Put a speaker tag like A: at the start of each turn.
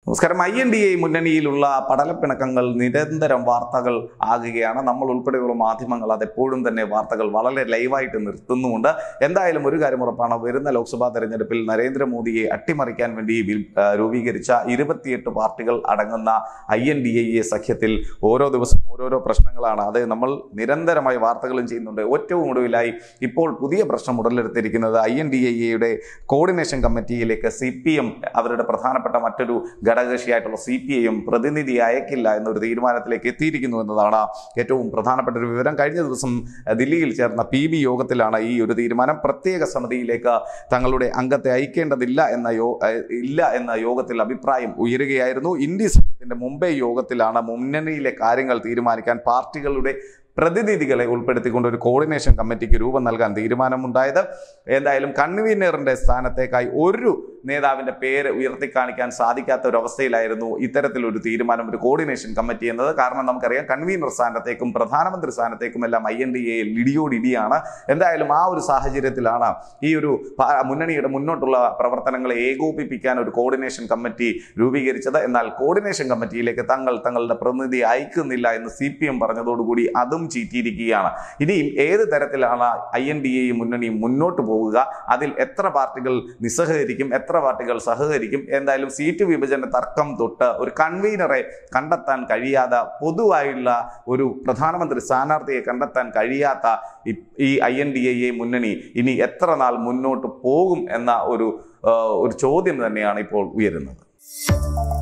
A: നമസ്കാരം. INDA മുന്നണിയിലുള്ള പടലപ്പിണക്കങ്ങൾ നിരന്തരം വാർത്തകൾ ആകുകയാണ്. നമ്മൾ ഉൾപ്പെടെയുള്ള മാധ്യമങ്ങൾ അതെപ്പോഴും തന്നെ വാർത്തകൾ വളരെ ലൈവായിട്ട് നിർത്തുന്നുമുണ്ട്. എന്തായാലും ഒരു കാര്യം ഉറപ്പാണ്, വരുന്ന ലോക്സഭാ തെരഞ്ഞെടുപ്പിൽ നരേന്ദ്രമോദിയെ അട്ടിമറിക്കാൻ വേണ്ടി രൂപീകരിച്ച 28 പാർട്ടികൾ അടങ്ങുന്ന INDA സഖ്യത്തിൽ ഓരോ ദിവസം ഓരോരോ പ്രശ്നങ്ങളാണ്. അത് നമ്മൾ നിരന്തരമായി വാർത്തകളും ചെയ്യുന്നുണ്ട്. ഏറ്റവും ഒടുവിലായി ഇപ്പോൾ പുതിയ പ്രശ്നം ഉടലെടുത്തിരിക്കുന്നത് INDA കോർഡിനേഷൻ കമ്മിറ്റിയിലേക്ക് CPM അവരുടെ പ്രധാനപ്പെട്ട മറ്റൊരു ഘടകകക്ഷിയായിട്ടുള്ള CPIയും പ്രതിനിധി അയക്കില്ല എന്നൊരു തീരുമാനത്തിലേക്ക് എത്തിയിരിക്കുന്നു എന്നതാണ് ഏറ്റവും പ്രധാനപ്പെട്ട ഒരു വിവരം. കഴിഞ്ഞ ദിവസം ദില്ലിയിൽ ചേർന്ന PB യോഗത്തിലാണ് ഈ ഒരു തീരുമാനം. പ്രത്യേക സമിതിയിലേക്ക് തങ്ങളുടെ അംഗത്തെ അയക്കേണ്ടതില്ല എന്ന യോഗത്തിൽ അഭിപ്രായം ഉയരുകയായിരുന്നു. ഇന്ത്യ സഖ്യത്തിന്റെ മുംബൈ യോഗത്തിലാണ് മുന്നണിയിലെ കാര്യങ്ങൾ തീരുമാനിക്കാൻ പാർട്ടികളുടെ പ്രതിനിധികളെ ഉൾപ്പെടുത്തിക്കൊണ്ട് ഒരു കോർഡിനേഷൻ കമ്മിറ്റിക്ക് രൂപം നൽകാൻ തീരുമാനമുണ്ടായത്. എന്തായാലും കൺവീനറിന്റെ സ്ഥാനത്തേക്കായി ഒരു നേതാവിന്റെ പേര് ഉയർത്തിക്കാണിക്കാൻ സാധിക്കാത്ത ഒരു അവസ്ഥയിലായിരുന്നു ഇത്തരത്തിലൊരു തീരുമാനം, ഒരു കോർഡിനേഷൻ കമ്മിറ്റി എന്നത്. കാരണം നമുക്കറിയാം, കൺവീനർ സ്ഥാനത്തേക്കും പ്രധാനമന്ത്രി സ്ഥാനത്തേക്കും എല്ലാം INDA ഇടിയോടിടിയാണ്. എന്തായാലും ആ ഒരു സാഹചര്യത്തിലാണ് ഈ ഒരു മുന്നണിയുടെ മുന്നോട്ടുള്ള പ്രവർത്തനങ്ങളെ ഏകോപിപ്പിക്കാൻ ഒരു കോർഡിനേഷൻ കമ്മിറ്റി രൂപീകരിച്ചത്. എന്നാൽ കോർഡിനേഷൻ കമ്മിറ്റിയിലേക്ക് തങ്ങളുടെ പ്രതിനിധി അയക്കുന്നില്ല എന്ന് CPM പറഞ്ഞതോടുകൂടി അതും ചീറ്റിയിരിക്കുകയാണ്. ഇനിയും ഏത് തരത്തിലാണ് INDA മുന്നണി മുന്നോട്ട് പോകുക, അതിൽ എത്ര പാർട്ടികൾ നിസ്സഹകരിക്കും, എത്ര പാർട്ടികൾ സഹകരിക്കും? എന്തായാലും സീറ്റ് വിഭജന തർക്കം തൊട്ട് ഒരു കൺവീനറെ കണ്ടെത്താൻ കഴിയാതെ, പൊതുവായുള്ള ഒരു പ്രധാനമന്ത്രി സ്ഥാനാർത്ഥിയെ കണ്ടെത്താൻ കഴിയാത്ത ഈ INDA മുന്നണി ഇനി എത്ര നാൾ മുന്നോട്ട് പോകും എന്ന ഒരു ചോദ്യം തന്നെയാണ് ഇപ്പോൾ ഉയരുന്നത്.